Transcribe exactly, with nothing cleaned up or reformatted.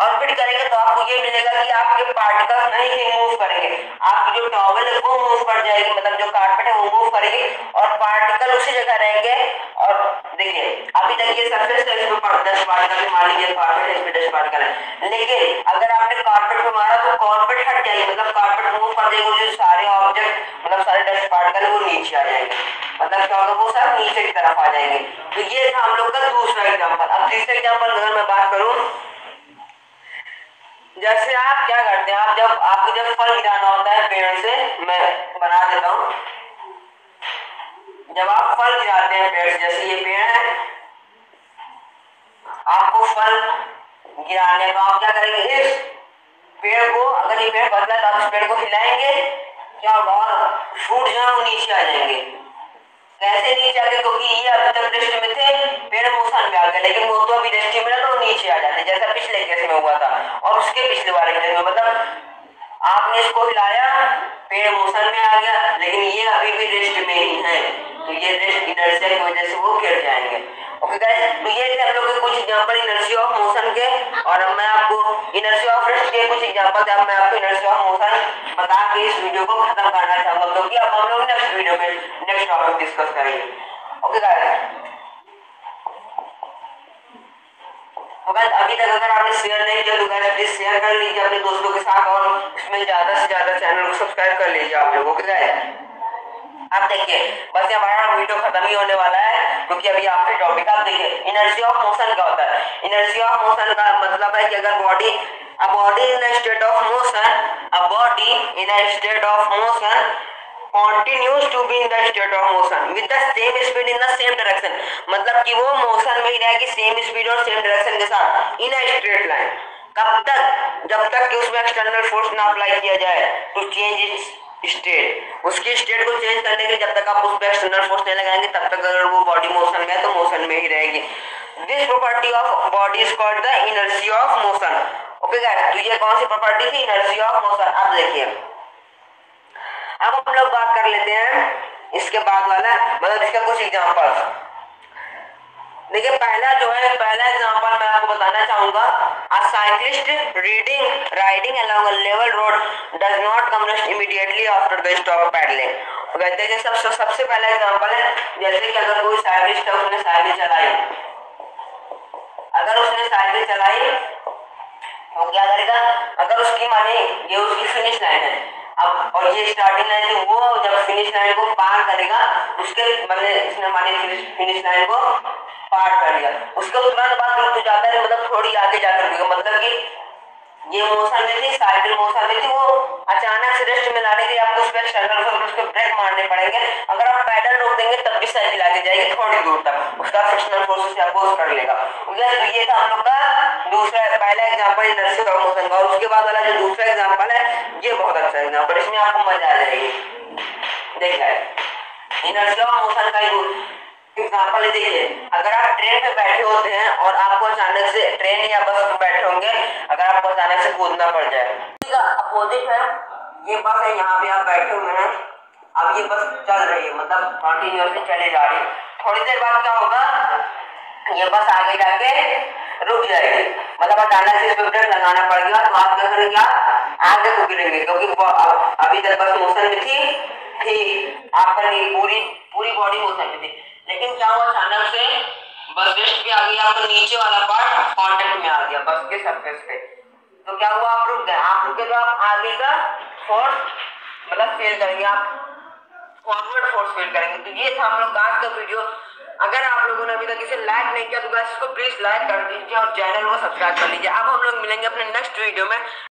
Orbit करेंगे तो आपको ये मिलेगा कि आपके पार्टिकल्स नहीं ही मूव करेंगे, आपकी जो टॉवल है वो मूव कर जाएगी, मतलब जो कारपेट है वो मूव करेगी और पार्टिकल उसी जगह रहेंगे। और देखिए अभी तक ये सरफेस है, इसमें दस पार्टिकल मान लीजिए कारपेट है, इसमें दस पार्टिकल है, लेकिन अगर आपने कारपेट पे मारा तो कारपेट हट जाएगी, मतलब कारपेट मूव कर देगा, जो सारे ऑब्जेक्ट मतलब सारे डस्ट पार्टिकल वो नीचे आ जाएंगे, मतलब क्या होगा वो सब नीचे की तरफ आ जाएंगे। तो ये था हम लोग का दूसरा एग्जाम्पल। अब तीसरा एग्जाम्पल अगर मैं बात करूं, जैसे आप क्या करते हैं, आप जब आपको जब फल गिराना होता है पेड़ से, मैं बना देता हूं, जब आप फल गिराते हैं पेड़ से, जैसे ये पेड़ है, आपको फल गिराने तो आप क्या करेंगे, इस पेड़ को, अगर ये पेड़ बदला तो आप इस पेड़ को हिलाएंगे, क्या होगा, और फूट जो है वो नीचे आ जाएंगे। कैसे नीचे आ गए, क्योंकि ये अभी तक दृष्टि में थे, पेड़ मोशन में आ गए, लेकिन वो तो अभी दृष्टि में तो नीचे आ जाते, जैसा पिछले केस में हुआ था और उसके पिछले वाले केस में, मतलब आपने इसको हिलाया, पेड़ मोशन में आ गया, लेकिन ये अभी भी दृष्टि में ही है, तो ये रेस्ट इनर्शिया की वजह से वो गिर जाएंगे। ओके गाइस, तो ये थे हम लोग के कुछ एग्जांपल इनर्शिया ऑफ मोशन के, और अब मैं आपको इनर्शिया ऑफ रेस्ट के कुछ एग्जांपल अब मैं आपको इनर्शिया ऑफ मोशन बता के इस वीडियो को खत्म करना चाहूंगा, क्योंकि अब हम लोग नेक्स्ट वीडियो में नेक्स्ट टॉपिक डिस्कस करेंगे। ओके गाइस, तो गाइस अभी तक अगर आपने शेयर नहीं किया तो गाइस प्लीज शेयर कर लीजिए अपने दोस्तों के साथ, और इसमें ज्यादा से ज्यादा चैनल को सब्सक्राइब कर लीजिए आप लोग। ओके गाइस, आप देखिए बस ये हमारा वीडियो खत्म ही होने वाला है, क्योंकि अभी आपके टॉपिक आप देखिए इनर्शिया ऑफ मोशन क्या होता है। इनर्शिया ऑफ मोशन का मतलब है कि अगर body a body in a state of motion a body in a state of motion continues to be in the state of motion with the same speed in the same direction, मतलब कि वो motion में ही रहेगी same speed और same direction के साथ इन a straight line. कब तक, जब तक कि उसमें एक्सटर्नल फोर्स ना अप्लाई किया जाए टू चेंज इट्स स्टेट, उसकी स्टेट को चेंज करने के लिए जब तक आप उस पर एक्सटर्नल फोर्स नहीं लगाएंगे तब तक अगर वो बॉडी मोशन में है तो मोशन में ही रहेगी। This property of body is called the inertia of motion. Okay guys, तो ये कौन सी प्रॉपर्टी थी, इनर्शिया ऑफ मोशन। अब देखिए अब हम लोग बात कर लेते हैं इसके बाद वाला, मतलब इसका कुछ एग्जांपल्स। देखिए पहला जो है, पहला एग्जांपल मैं आपको बताना चाहूंगा, a cyclist reading riding along a level road does not come rest immediately after the stop pedalling. कहते हैं सब सबसे पहला एग्जांपल है, जैसे कि अगर कोई साइक्लिस्ट है, उसने साइकिल चलाई, अगर उसने साइकिल चलाई तो क्या करेगा, अगर उसकी माने ये उसकी फिनिश लाइन है, अब और ये स्टार्टिंग लाइन थी, वो जब फिनिश लाइन को पार करेगा, उसके मतलब इसने माने फिनिश लाइन को पार कर लिया, उसके तुरंत बाद रुक तो जाता है, मतलब थोड़ी आगे जाकर रुकेगा, मतलब कि ये मोशन में थी, साइकिल मोशन में थी, वो अचानक से रेस्ट में लाने के लिए आपको उस पर एक्सटर्नल फोर्स, उसके ब्रेक मारने पड़ेंगे। अगर आप पैडल रोक देंगे तब भी साइकिल आगे जाएगी थोड़ी दूर तक, उसका फ्रिक्शनल फोर्स से अपोज कर लेगा। तो ये था हम लोग का दूसरा पहला एग्जांपल इनर्शिया ऑफ मोशन का। और उसके बाद वाला जो दूसरा एग्जांपल है ये बहुत अच्छा एग्जांपल, इसमें आपको मजा आ जाएगी। देखिए इनर्शिया ऑफ मोशन का एग्जांपल देखिए, अगर आप ट्रेन पे बैठे होते हैं और आपको अचानक से ट्रेन या बस पे बैठे होंगे, अगर आपको अचानक से कूदना पड़ जाए, अपोजिट है ये बस है, यहाँ पे आप बैठे हुए हैं, अब ये बस चल रही है, मतलब कंटिन्यूअसली चले जा रही है, थोड़ी देर बाद क्या होगा, ये बस आगे जाके रुक जाएगी, मतलब अचानक से इसको ब्रेक लगाना पड़ेगा, तो आप क्या करेंगे, आगे को गिरेंगे, क्योंकि अभी तक बस मोशन में थी थी आपका नहीं, पूरी पूरी बॉडी मोशन में थी, लेकिन क्या हुआ अचानक से बस रेस्ट पे आ गई, आपका नीचे वाला पार्ट कांटेक्ट में आ गया बस के सरफेस पे, तो क्या हुआ, आप रुक गए, आप रुके तो आप आगे का फोर्स मतलब फील करेंगे, आप फॉरवर्ड फोर्स फील करेंगे। तो ये था हम लोग आज का वीडियो। अगर आप लोगों ने अभी तक इसे लाइक नहीं किया तो गाइस इसको प्लीज लाइक कर दीजिए और चैनल को सब्सक्राइब कर लीजिए। अब हम लोग मिलेंगे अपने नेक्स्ट वीडियो में।